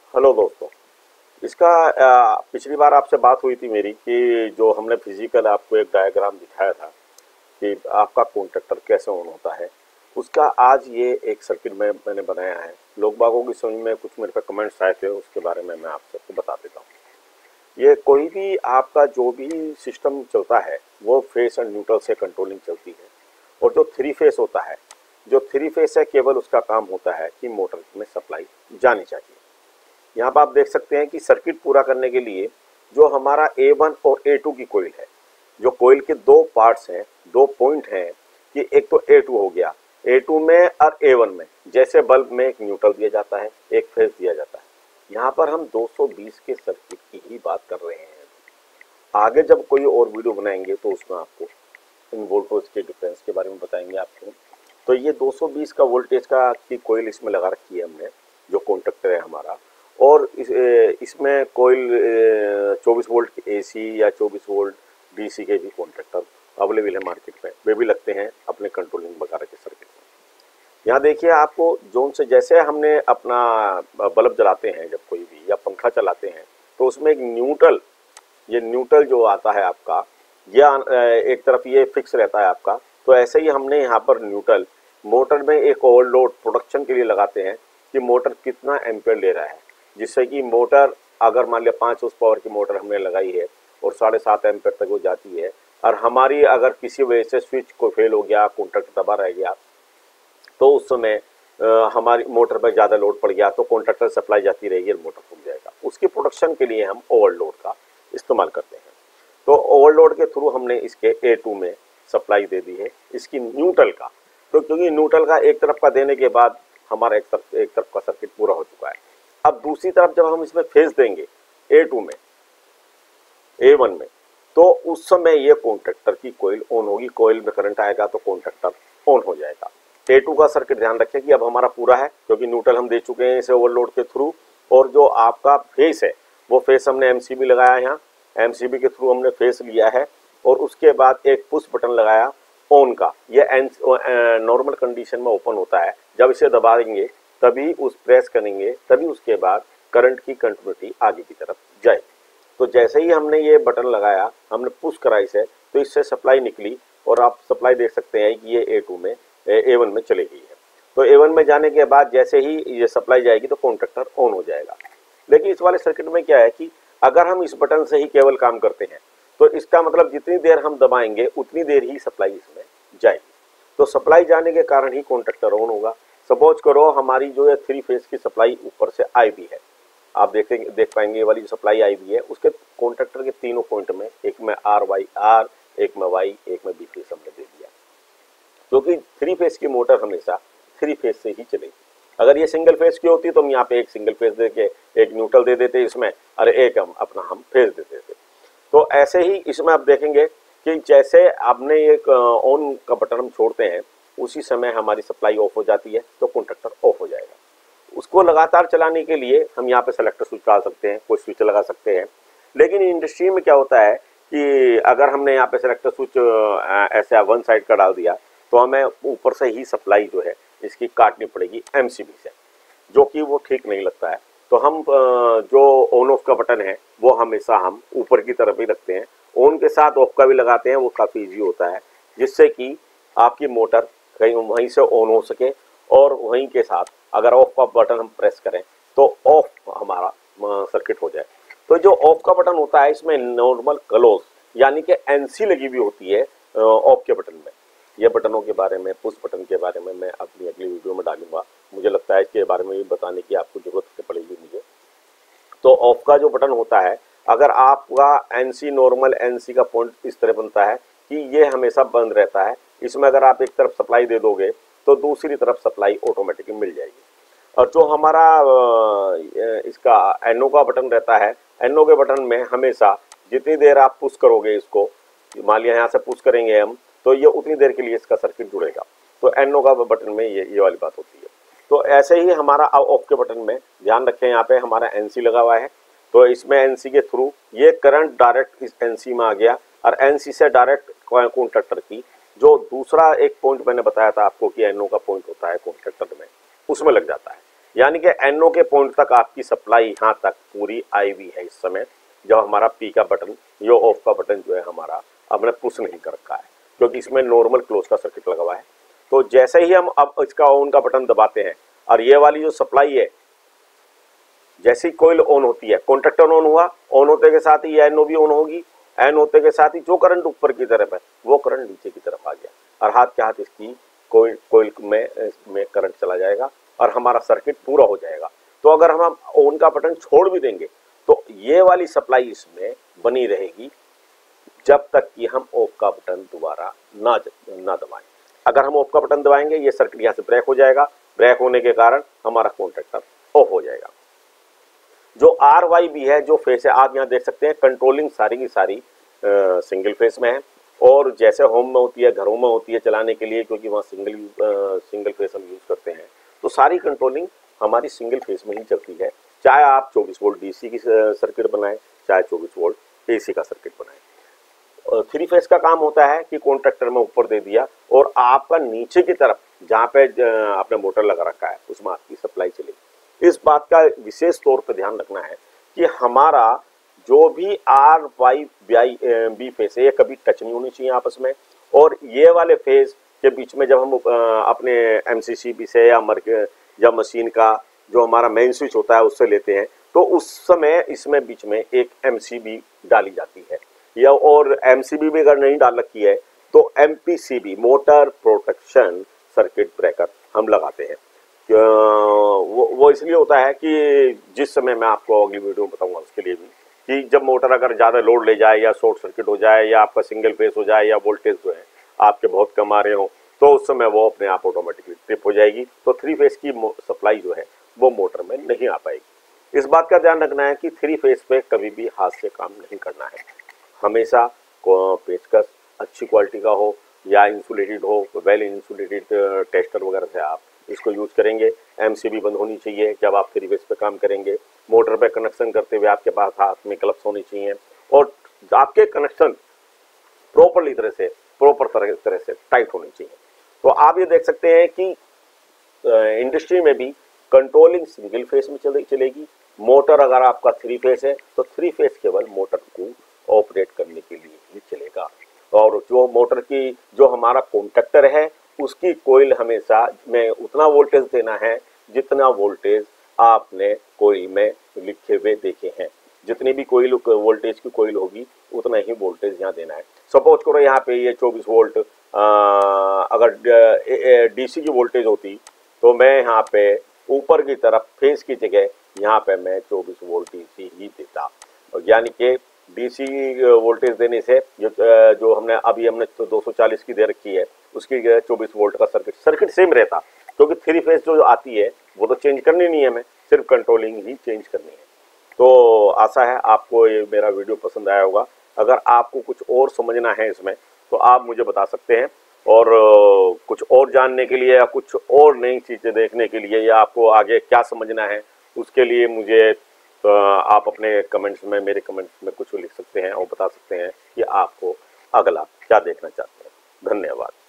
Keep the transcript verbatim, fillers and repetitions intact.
Hello दोस्तों। इसका अ, पिछली बार आपसे बात हुई थी मेरी कि जो हमने फिजिकल आपको एक डायग्राम दिखाया था कि आपका कॉन्ट्रैक्टर कैसे ऑन होता है, उसका आज ये एक सर्किट में मैंने बनाया है। लोग बागों की समझ में कुछ मेरे पे कमेंट्स आए थे, उसके बारे में मैं आप सबको बता देता हूँ। ये कोई भी आपका जो भी सिस्टम चलता है वो फेस एंड न्यूट्रल से कंट्रोलिंग चलती है। और जो थ्री फेस होता है, जो थ्री फेस है, केवल उसका काम होता है कि मोटर में सप्लाई जानी चाहिए। यहाँ पर आप देख सकते हैं कि सर्किट पूरा करने के लिए जो हमारा ए वन और ए टू की कोयल है, जो कोयल के दो पार्ट्स हैं, दो पॉइंट हैं कि एक तो ए टू हो गया, ए टू में और ए वन में जैसे बल्ब में एक न्यूट्रल दिया जाता है, एक फेस दिया जाता है। यहाँ पर हम दो सौ बीस के सर्किट की ही बात कर रहे हैं। आगे जब कोई और वीडियो बनाएंगे तो उसमें आपको इन वोल्टेज के डिफरेंस के बारे में बताएंगे आपको। तो ये दो सौ बीस का वोल्टेज का की कोयल इसमें लगा रखी है हमने, जो कॉन्ट्रैक्टर है हमारा। और इस, इसमें कोयल चौबीस वोल्ट के एसी या चौबीस वोल्ट डीसी के भी कॉन्ट्रैक्टर अवेलेबल है मार्केट में, वे भी लगते हैं अपने कंट्रोलिंग वगैरह के सर्किट में। यहाँ देखिए आपको जोन से जैसे हमने अपना बल्ब जलाते हैं, जब कोई भी या पंखा चलाते हैं तो उसमें एक न्यूट्रल, ये न्यूट्रल जो आता है आपका, या एक तरफ ये फिक्स रहता है आपका। तो ऐसे ही हमने यहाँ पर न्यूट्रल मोटर में एक ओवरलोड प्रोडक्शन के लिए लगाते हैं कि मोटर कितना एम्पेयर ले रहा है, जिससे कि मोटर अगर मान लिया पाँच उस पावर की मोटर हमने लगाई है और साढ़े सात एम्पेयर तक वो जाती है, और हमारी अगर किसी वजह से स्विच को फेल हो गया, कॉन्ट्रैक्टर दबा रह गया, तो उस समय आ, हमारी मोटर पर ज़्यादा लोड पड़ गया तो कॉन्ट्रैक्टर सप्लाई जाती रहेगी और मोटर फूक जाएगा। उसकी प्रोडक्शन के लिए हम ओवरलोड का इस्तेमाल करते हैं। तो ओवरलोड के थ्रू हमने इसके ए टू में सप्लाई दे दी है, इसकी न्यूट्रल का। तो क्योंकि न्यूट्रल का एक तरफ का देने के बाद हमारा एक तरफ एक तरफ का सर्किट पूरा हो चुका है। अब दूसरी तरफ जब हम इसमें फेज देंगे ए टू में, ए वन में, तो उस समय ये कॉन्ट्रैक्टर की कोयल ऑन होगी, कोयल में करंट आएगा तो कॉन्ट्रैक्टर ऑन हो जाएगा। ए टू का सर्किट ध्यान रखें कि अब हमारा पूरा है, क्योंकि न्यूट्रल हम दे चुके हैं इसे ओवरलोड के थ्रू। और जो आपका फेस है वो फेस हमने एमसीबी लगाया है, यहाँ एमसीबी के थ्रू हमने फेस लिया है। और उसके बाद एक पुश बटन लगाया ऑन का, ये नॉर्मल कंडीशन में ओपन होता है। जब इसे दबाएंगे तभी उस प्रेस करेंगे, तभी उसके बाद करंट की कंटिन्यूटी आगे की तरफ जाएगी। तो जैसे ही हमने ये बटन लगाया, हमने पुश करा इसे, तो इससे सप्लाई निकली और आप सप्लाई देख सकते हैं कि ये ए टू में ए वन में चली गई है। तो ए वन में जाने के बाद जैसे ही ये सप्लाई जाएगी तो कॉन्ट्रैक्टर ऑन हो जाएगा। लेकिन इस वाले सर्किट में क्या है कि अगर हम इस बटन से ही केवल काम करते हैं तो इसका मतलब जितनी देर हम दबाएंगे उतनी देर ही सप्लाई इसमें जाएगी। तो सप्लाई जाने के कारण ही कॉन्ट्रैक्टर ऑन होगा। सपोज करो हमारी जो है थ्री फेज की सप्लाई ऊपर से आई भी है, आप देखेंगे देख पाएंगे ये वाली जो सप्लाई आई भी है, उसके कॉन्ट्रैक्टर के तीनों पॉइंट में, एक में आर वाई आर, एक में वाई, एक में बी फेस हमने दे दिया, क्योंकि थ्री फेज की मोटर हमेशा थ्री फेज से ही चलेगी। अगर ये सिंगल फेज की होती तो हम यहाँ पे एक सिंगल फेज दे के एक न्यूट्रल दे देते इसमें, और एक हम अपना हम फेज दे देते। तो ऐसे ही इसमें आप देखेंगे कि जैसे आपने एक ऑन का बटन हम छोड़ते हैं, उसी समय हमारी सप्लाई ऑफ हो जाती है तो कॉन्ट्रैक्टर ऑफ हो जाएगा। उसको लगातार चलाने के लिए हम यहाँ पे सेलेक्टर स्विच डाल सकते हैं, कोई स्विच लगा सकते हैं। लेकिन इंडस्ट्री में क्या होता है कि अगर हमने यहाँ पे सेलेक्टर स्विच ऐसे वन साइड का डाल दिया तो हमें ऊपर से ही सप्लाई जो है इसकी काटनी पड़ेगी एमसीबी से, जो कि वो ठीक नहीं लगता है। तो हम जो ऑन ऑफ का बटन है वो हमेशा हम ऊपर की तरफ ही रखते हैं, ऑन के साथ ऑफ का भी लगाते हैं, वो काफ़ी ईजी होता है, जिससे कि आपकी मोटर कहीं वहीं से ऑन हो सके और वहीं के साथ अगर ऑफ का बटन हम प्रेस करें तो ऑफ हमारा सर्किट हो जाए। तो जो ऑफ का बटन होता है इसमें नॉर्मल क्लोज यानी कि एनसी लगी हुई होती है ऑफ के बटन में। ये बटनों के बारे में, पुश बटन के बारे में मैं अपनी अगली वीडियो में डालूंगा। मुझे लगता है इसके बारे में भी बताने की आपको जरूरत पड़ेगी मुझे। तो ऑफ का जो बटन होता है, अगर आपका एनसी नॉर्मल एनसी का पॉइंट इस तरह बनता है कि ये हमेशा बंद रहता है, इसमें अगर आप एक तरफ सप्लाई दे दोगे तो दूसरी तरफ सप्लाई ऑटोमेटिकली मिल जाएगी। और जो हमारा इसका एनओ का बटन रहता है, एनओ के बटन में हमेशा जितनी देर आप पुश करोगे इसको, मान लिया यहाँ से पुश करेंगे हम तो ये उतनी देर के लिए इसका सर्किट जुड़ेगा। तो एनओ का बटन में ये ये वाली बात होती है। तो ऐसे ही हमारा ऑफ के बटन में ध्यान रखें, यहाँ पे हमारा एनसी लगा हुआ है, तो इसमें एनसी के थ्रू ये करंट डायरेक्ट इस एनसी में आ गया और एनसी से डायरेक्ट कॉन्ट्रैक्टर की जो दूसरा एक पॉइंट मैंने बताया था आपको कि एनओ का पॉइंट होता है कॉन्ट्रैक्टर में, उसमें लग जाता है। यानी कि एनओ के पॉइंट तक आपकी सप्लाई यहाँ तक पूरी आई हुई है इस समय, जब हमारा पी का बटन या ऑफ का बटन जो है हमारा हमने पुश नहीं कर रखा है, क्योंकि इसमें नॉर्मल क्लोज का सर्किट लगा हुआ है। तो जैसे ही हम अब इसका ऑन का बटन दबाते हैं और ये वाली जो सप्लाई है, जैसी कोयल ऑन होती है, कॉन्ट्रैक्टर ऑन हुआ, ऑन होते के साथ ही एनओ भी ऑन होगी, एन होते के साथ ही जो करंट ऊपर की तरफ है वो करंट नीचे की तरफ आ गया और हाथ के हाथ इसकी कोयल कोयल में में करंट चला जाएगा और हमारा सर्किट पूरा हो जाएगा। तो अगर हम ऑन का बटन छोड़ भी देंगे तो ये वाली सप्लाई इसमें बनी रहेगी जब तक कि हम ऑफ का बटन दोबारा ना ना दबाएं। अगर हम ऑफ का बटन दबाएंगे ये सर्किट यहाँ से ब्रेक हो जाएगा, ब्रेक होने के कारण हमारा कॉन्ट्रैक्टर ऑफ हो जाएगा। जो आर वाई बी है, जो फेस है, आप यहाँ देख सकते हैं कंट्रोलिंग सारी की सारी आ, सिंगल फेस में है और जैसे होम में होती है, घरों में होती है चलाने के लिए, क्योंकि वहाँ सिंगल आ, सिंगल फेस हम यूज़ करते हैं, तो सारी कंट्रोलिंग हमारी सिंगल फेस में ही चलती है। चाहे आप चौबीस वोल्ट डीसी की सर्किट बनाएं, चाहे चौबीस वोल्ट एसी का सर्किट बनाएं। थ्री फेस का काम होता है कि कॉन्ट्रैक्टर में ऊपर दे दिया और आपका नीचे की तरफ जहाँ पे आपने मोटर लगा रखा है उसमें आपकी सप्लाई चलेगी। इस बात का विशेष तौर पर ध्यान रखना है कि हमारा जो भी आर वाई बी फेस है ये कभी टच नहीं होनी चाहिए आपस में, और ये वाले फेस के बीच में जब हम अपने एमसीसीबी से या मर या मशीन का जो हमारा मेन स्विच होता है उससे लेते हैं तो उस समय इसमें बीच में एक एमसीबी डाली जाती है, या और एमसीबी भी अगर नहीं डाल रखी है तो MPCB motor protection circuit breaker हम लगाते हैं। वो वो इसलिए होता है कि जिस समय मैं आपको अगली वीडियो में बताऊंगा उसके लिए भी, कि जब मोटर अगर ज़्यादा लोड ले जाए या शॉर्ट सर्किट हो जाए या आपका सिंगल फेस हो जाए या वोल्टेज जो है आपके बहुत कम आ रहे हो तो उस समय वो अपने आप ऑटोमेटिकली ट्रिप हो जाएगी, तो थ्री फेस की सप्लाई जो है वो मोटर में नहीं आ पाएगी। इस बात का ध्यान रखना है कि थ्री फेस पे कभी भी हाथ से काम नहीं करना है, हमेशा पेचकस अच्छी क्वालिटी का हो या इंसुलेटेड हो, वेल इंसुलेटेड टेस्टर वगैरह से आप इसको यूज करेंगे। एमसीबी बंद होनी चाहिए जब आप थ्री फेस पे काम करेंगे। मोटर पे कनेक्शन करते हुए आपके पास हाथ में ग्लव्स होने चाहिए और आपके कनेक्शन प्रॉपरली तरह से प्रॉपर तरह तरह से टाइट होनी चाहिए। तो आप ये देख सकते हैं कि इंडस्ट्री में भी कंट्रोलिंग सिंगल फेस में चले चलेगी। मोटर अगर आपका थ्री फेस है तो थ्री फेस केवल मोटर को ऑपरेट करने के लिए ही चलेगा, और जो मोटर की जो हमारा कॉन्ट्रैक्टर है उसकी कोयल हमेशा में उतना वोल्टेज देना है जितना वोल्टेज आपने कोयल में लिखे हुए देखे हैं। जितनी भी कोयल वोल्टेज की कोयल होगी उतना ही वोल्टेज यहाँ देना है। सपोज करो यहाँ पे ये चौबीस वोल्ट अगर डीसी की वोल्टेज होती तो मैं यहाँ पे ऊपर की तरफ फेस की जगह यहाँ पे मैं चौबीस वोल्ट डीसी ही देता, यानी कि डीसी वोल्टेज देने से जो जो हमने अभी हमने तो दो सौ चालीस की दे रखी है उसकी चौबीस वोल्ट का सर्किट सर्किट सेम रहता, क्योंकि थ्री फेस जो आती है वो तो चेंज करनी नहीं है, हमें सिर्फ कंट्रोलिंग ही चेंज करनी है। तो आशा है आपको ये मेरा वीडियो पसंद आया होगा। अगर आपको कुछ और समझना है इसमें तो आप मुझे बता सकते हैं, और कुछ और जानने के लिए या कुछ और नई चीज़ें देखने के लिए या आपको आगे क्या समझना है उसके लिए मुझे आप अपने कमेंट्स में मेरे कमेंट्स में कुछ लिख सकते हैं और बता सकते हैं कि आपको अगला क्या देखना चाहते हैं। धन्यवाद।